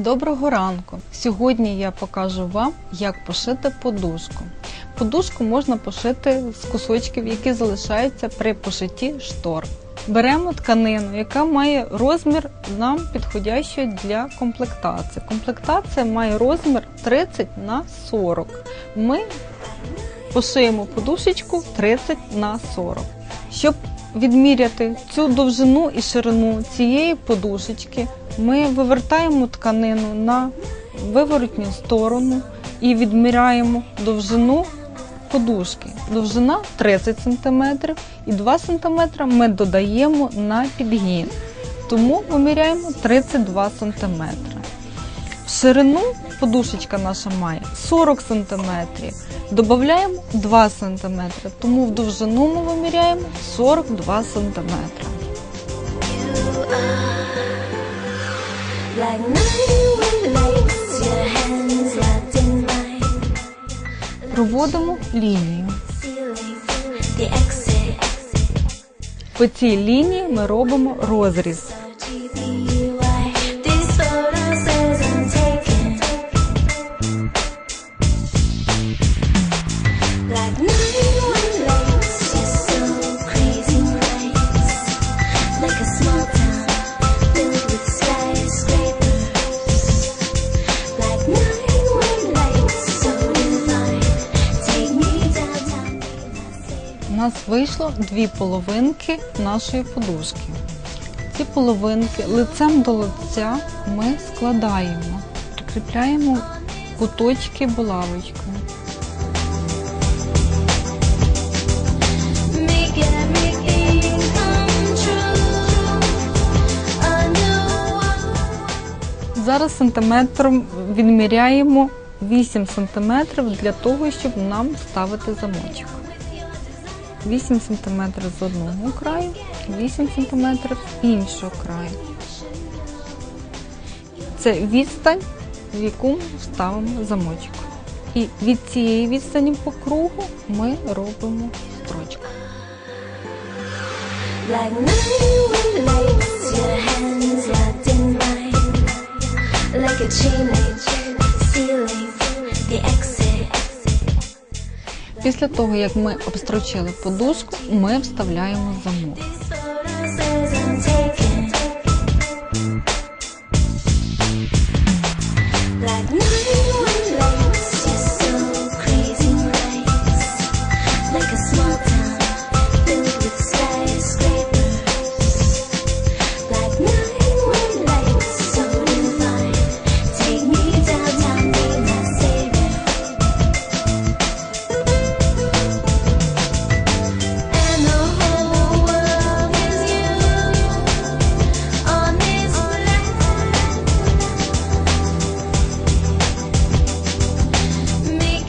Доброго ранку! Сьогодні я покажу вам, як пошити подушку. Подушку можна пошити з кусочків, які залишаються при пошитті штор. Беремо тканину, яка має розмір нам підходящий для комплектації. Комплектація має розмір 30 на 40. Ми пошиємо подушечку 30 на 40. Щоб відміряти цю довжину і ширину цієї подушечки, ми вивертаємо тканину на виворотню сторону і відміряємо довжину подушки. Довжина 30 см і 2 см ми додаємо на підгін, тому виміряємо 32 см. В ширину подушечка наша має 40 см, додаємо 2 см, тому в довжину ми виміряємо 42 см. Проводимо лінію. По цій лінії ми робимо розріз. У нас вийшло дві половинки нашої подушки. Ці половинки лицем до лиця ми складаємо, прикріпляємо куточки булавочкою. Зараз сантиметром відміряємо 8 см для того, щоб нам вставити замочок. 8 см з одного краю, 8 см з іншого краю. Це відстань, в яку ми вставимо замочок. І від цієї відстані по кругу ми робимо строчку. Після того, як ми обстрочили подушку, ми вставляємо замок.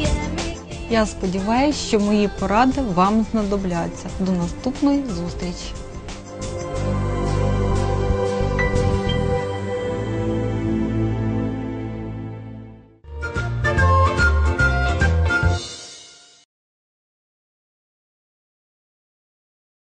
Я сподіваюся, що мої поради вам знадобляться. До наступної зустрічі!